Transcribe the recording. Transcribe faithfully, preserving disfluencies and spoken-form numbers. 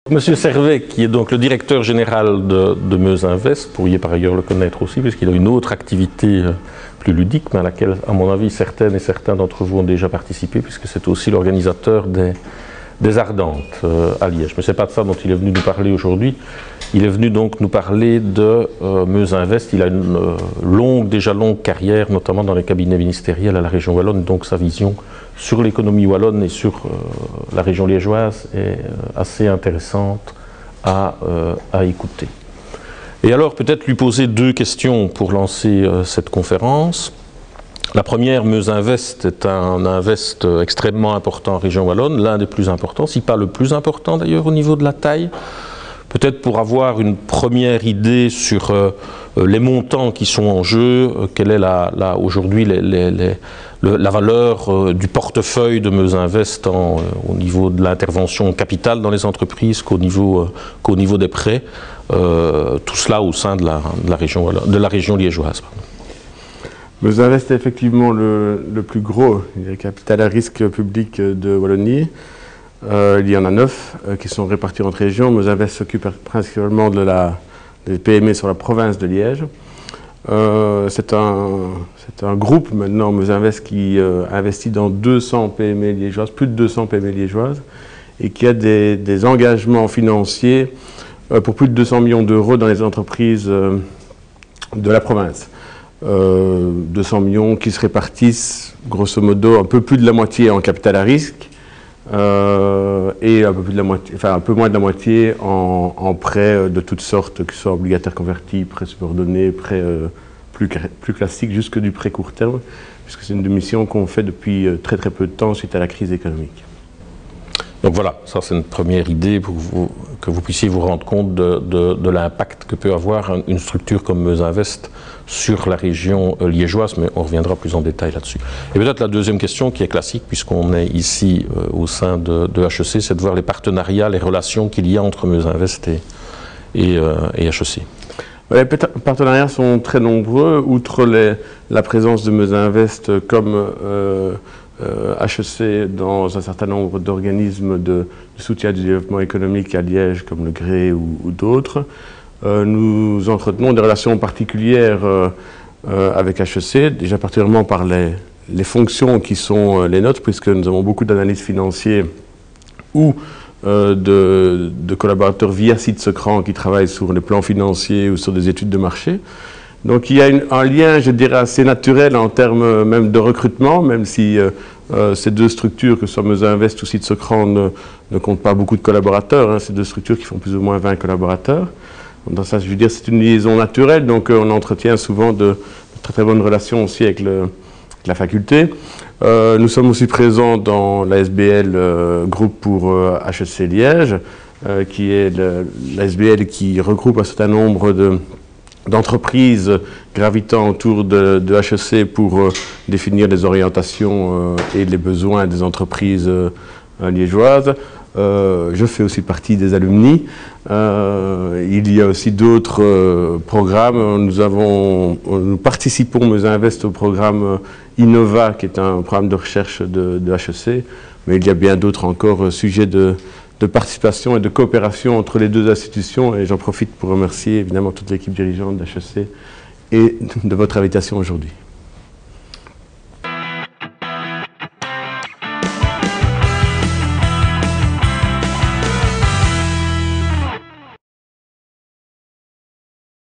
Monsieur Servet, qui est donc le directeur général de, de Meuse Invest, vous pourriez par ailleurs le connaître aussi, puisqu'il a une autre activité plus ludique, mais à laquelle, à mon avis, certaines et certains d'entre vous ont déjà participé, puisque c'est aussi l'organisateur des, des Ardentes euh, à Liège. Mais ce n'est pas de ça dont il est venu nous parler aujourd'hui. Il est venu donc nous parler de euh, Meuse Invest. Il a une euh, longue, déjà longue carrière, notamment dans les cabinets ministériels à la région wallonne, donc sa vision sur l'économie wallonne et sur euh, la région liégeoise est euh, assez intéressante à, euh, à écouter. Et alors peut-être lui poser deux questions pour lancer euh, cette conférence. La première, Meuse Invest est un invest extrêmement important en région wallonne, l'un des plus importants, si pas le plus important d'ailleurs au niveau de la taille. Peut-être pour avoir une première idée sur euh, les montants qui sont en jeu, euh, quelle est la, la, aujourd'hui les, les, les, le, la valeur euh, du portefeuille de Meuse Invest en, euh, au niveau de l'intervention capitale dans les entreprises qu'au niveau, euh, qu'au niveau des prêts, euh, tout cela au sein de la, de la, région, de la région liégeoise. Meuse Invest est effectivement le, le plus gros capital à risque public de Wallonie. Euh, il y en a neuf euh, qui sont répartis entre régions. Meuse Invest s'occupe principalement de la, des P M E sur la province de Liège. Euh, c'est un, c'est un groupe maintenant, Meuse Invest, qui euh, investit dans deux cents P M E liégeoises, plus de deux cents P M E liégeoises, et qui a des, des engagements financiers euh, pour plus de deux cents millions d'euros dans les entreprises euh, de la province. Euh, deux cents millions qui se répartissent grosso modo un peu plus de la moitié en capital à risque, Euh, et un peu, plus de la moitié, enfin, un peu moins de la moitié en, en prêts de toutes sortes, que ce soit obligataires convertis, prêts subordonnés, prêts euh, plus, plus classiques, jusque du prêt court terme, puisque c'est une des missions qu'on fait depuis très très peu de temps suite à la crise économique. Donc voilà, ça c'est une première idée pour vous, que vous puissiez vous rendre compte de, de, de l'impact que peut avoir une structure comme Meuse Invest sur la région liégeoise, mais on reviendra plus en détail là-dessus. Et peut-être la deuxième question qui est classique, puisqu'on est ici euh, au sein de, de H E C, c'est de voir les partenariats, les relations qu'il y a entre Meuse Invest et, et, euh, et H E C. Les partenariats sont très nombreux, outre les, la présence de Meuse Invest comme euh, Euh, H E C dans un certain nombre d'organismes de, de soutien du développement économique à Liège, comme le G R E ou, ou d'autres. Euh, nous entretenons des relations particulières euh, euh, avec H E C, déjà particulièrement par les, les fonctions qui sont euh, les nôtres, puisque nous avons beaucoup d'analystes financiers ou euh, de, de collaborateurs via Sitesecran qui travaillent sur les plans financiers ou sur des études de marché. Donc il y a une, un lien, je dirais, assez naturel en termes même de recrutement, même si euh, euh, ces deux structures, que ce soit Meuse Invest ou Sitesecran, ne, ne comptent pas beaucoup de collaborateurs, hein, ces deux structures qui font plus ou moins vingt collaborateurs. Dans ça, je veux dire, c'est une liaison naturelle, donc euh, on entretient souvent de, de très très bonnes relations aussi avec, le, avec la faculté. Euh, nous sommes aussi présents dans l'A S B L euh, Groupe pour euh, H E C Liège, euh, qui est l'A S B L qui regroupe un certain nombre de d'entreprises gravitant autour de, de H E C pour euh, définir les orientations euh, et les besoins des entreprises euh, liégeoises. Euh, je fais aussi partie des alumni. Euh, il y a aussi d'autres euh, programmes. Nous, avons, nous participons, Meuse Invest, au programme Innova, qui est un programme de recherche de, de H E C, mais il y a bien d'autres encore euh, sujets de de participation et de coopération entre les deux institutions, et j'en profite pour remercier évidemment toute l'équipe dirigeante d'H E C et de votre invitation aujourd'hui.